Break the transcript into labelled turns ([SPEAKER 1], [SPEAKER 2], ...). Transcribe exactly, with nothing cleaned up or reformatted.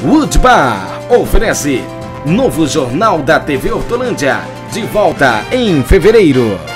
[SPEAKER 1] Wood Bar oferece novo Jornal da T V Hortolândia, de volta em fevereiro.